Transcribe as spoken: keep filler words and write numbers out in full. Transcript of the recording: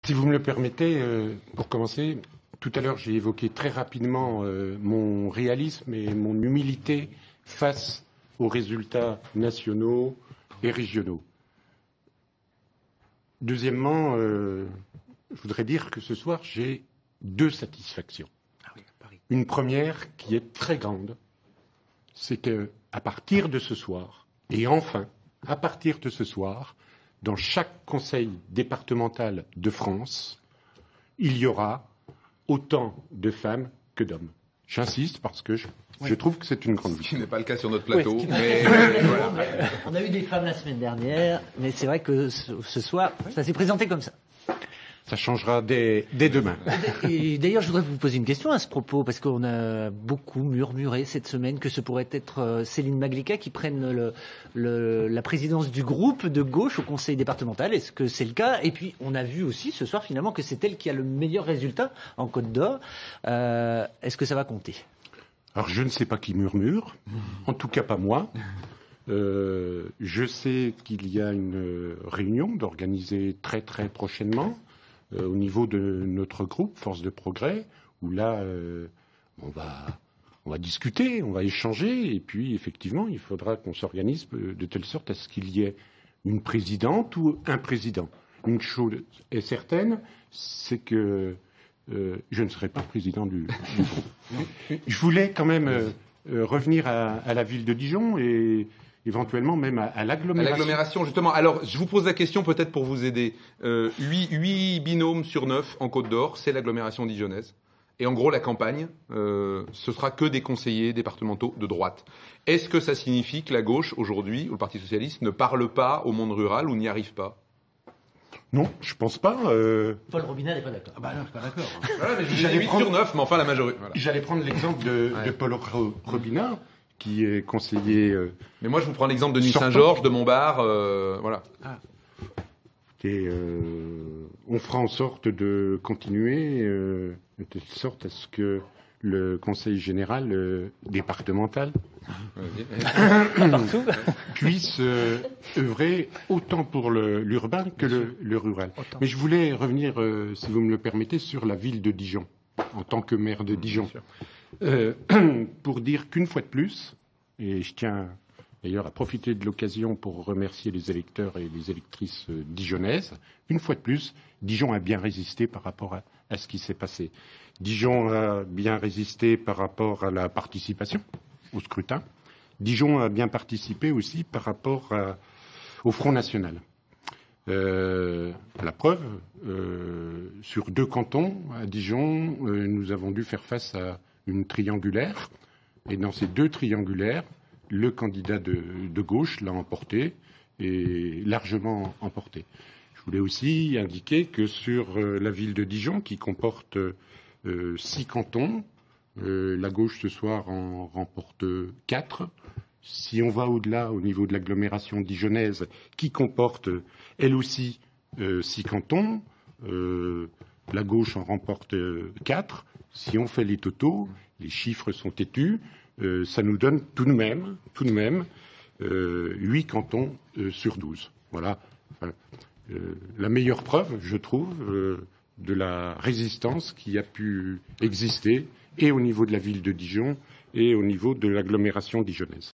Si vous me le permettez, euh, pour commencer, tout à l'heure j'ai évoqué très rapidement euh, mon réalisme et mon humilité face aux résultats nationaux et régionaux. Deuxièmement, euh, je voudrais dire que ce soir j'ai deux satisfactions. Ah oui, Paris. Une première qui est très grande, c'est qu'à partir de ce soir, et enfin, à partir de ce soir, dans chaque conseil départemental de France, il y aura autant de femmes que d'hommes. J'insiste parce que je, oui. je trouve que c'est une grande victoire. Ce qui n'est pas le cas sur notre plateau. Oui, mais... voilà. On a eu des femmes la semaine dernière, mais c'est vrai que ce, ce soir, ça s'est présenté comme ça. Ça changera dès, dès demain. Et d'ailleurs, je voudrais vous poser une question à ce propos, parce qu'on a beaucoup murmuré cette semaine que ce pourrait être Céline Maglica qui prenne le, le, la présidence du groupe de gauche au conseil départemental. Est-ce que c'est le cas? Et puis, on a vu aussi ce soir finalement que c'est elle qui a le meilleur résultat en Côte d'Or. Euh, est-ce que ça va compter? Alors, je ne sais pas qui murmure, en tout cas pas moi. Euh, je sais qu'il y a une réunion d'organiser très très prochainement euh, au niveau de notre groupe Force de Progrès, où là euh, on va on va discuter, on va échanger, et puis effectivement il faudra qu'on s'organise de telle sorte à ce qu'il y ait une présidente ou un président. Une chose est certaine, c'est que euh, je ne serai pas président du, du groupe. Je voulais quand même euh, euh, revenir à, à la ville de Dijon et éventuellement même à, à l'agglomération. À l'agglomération, justement. Alors, je vous pose la question peut-être pour vous aider. Euh, huit binômes sur neuf en Côte d'Or, c'est l'agglomération dijonnaise. Et en gros, la campagne, euh, ce sera que des conseillers départementaux de droite. Est-ce que ça signifie que la gauche, aujourd'hui, ou le Parti socialiste, ne parle pas au monde rural ou n'y arrive pas? Non, je pense pas. Euh... Paul Robinet n'est pas d'accord. Ah bah non, je suis pas d'accord. Voilà, mais j'ai huit sur neuf, mais enfin la majorité. Voilà. J'allais prendre l'exemple de, ouais. de Paul Robinet, qui est conseiller. Euh, Mais moi, je vous prends l'exemple de Nuit Saint-Georges, de Montbard, euh, voilà. Ah. Et euh, on fera en sorte de continuer, euh, de telle sorte à ce que le Conseil général euh, départemental puisse euh, œuvrer autant pour l'urbain que le, le rural. Autant. Mais je voulais revenir, euh, si vous me le permettez, sur la ville de Dijon, en tant que maire de Dijon. Euh, pour dire qu'une fois de plus, et je tiens d'ailleurs à profiter de l'occasion pour remercier les électeurs et les électrices euh, dijonnaises, une fois de plus, Dijon a bien résisté par rapport à, à ce qui s'est passé. Dijon a bien résisté par rapport à la participation au scrutin. Dijon a bien participé aussi par rapport à, au Front National. Euh, la preuve, euh, sur deux cantons à Dijon, euh, nous avons dû faire face à une triangulaire, et dans ces deux triangulaires, le candidat de, de gauche l'a emporté, et largement emporté. Je voulais aussi indiquer que sur euh, la ville de Dijon, qui comporte euh, six cantons, euh, la gauche ce soir en remporte quatre. Si on va au-delà, au niveau de l'agglomération dijonnaise, qui comporte elle aussi euh, six cantons, euh, la gauche en remporte euh, quatre. Si on fait les totaux, les chiffres sont têtus, euh, ça nous donne tout de même, tout de même, euh, huit cantons euh, sur douze. Voilà. Enfin, euh, la meilleure preuve, je trouve, euh, de la résistance qui a pu exister, et au niveau de la ville de Dijon, et au niveau de l'agglomération dijonnaise.